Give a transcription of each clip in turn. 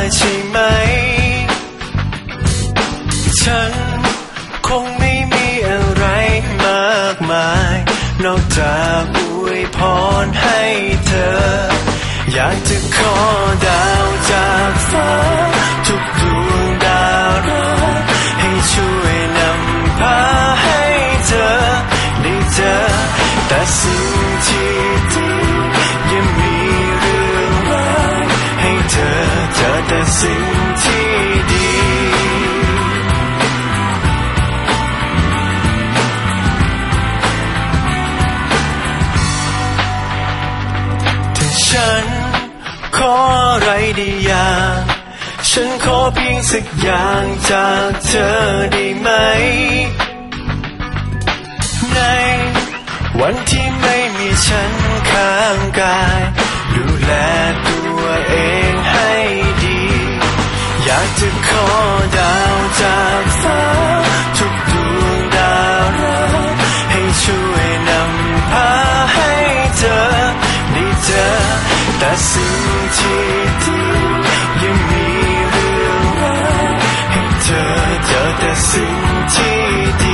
ใช่ไหมฉันคงไม่มีอะไรมากมายนอกจากอวยพรให้เธออยากจะขอดาวจากฟ้าทุกดวงดาวรับให้ช่วยนำพาให้เธอได้เจอแต่สิ่งที่ดียังมีเรื่องร้ายให้เธอเจอแต่สิ่งที่ดีฉันขออะไรดีอย่างฉันขอเพียงสักอย่างจากเธอได้ไหมในวันที่ไม่มีฉันข้างกายดูแลตัวเองให้ดีอยากจะขอดาวจากฟ้าทุกดวงดาวรับให้ช่วยนำพาให้เธอได้เจอแต่สิ่งที่ดียังมีเรื่องร้ายให้เธอเจอแต่สิ่งที่ดี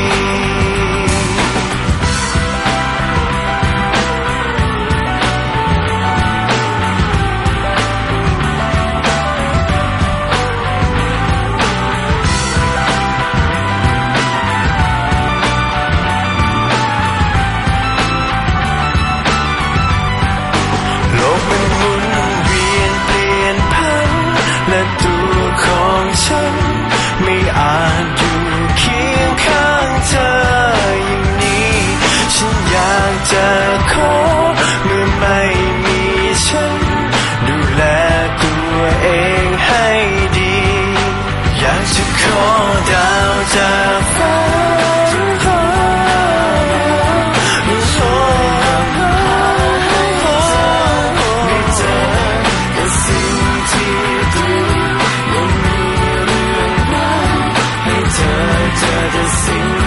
ฉันไม่อาจอยู่เคียงข้างเธออย่างนี้ฉันอยากจะขอเมื่อไม่มีฉันดูแลตัวเองให้ดีอยากจะขอดาวจากฟ้าเจอแต่สิ่ง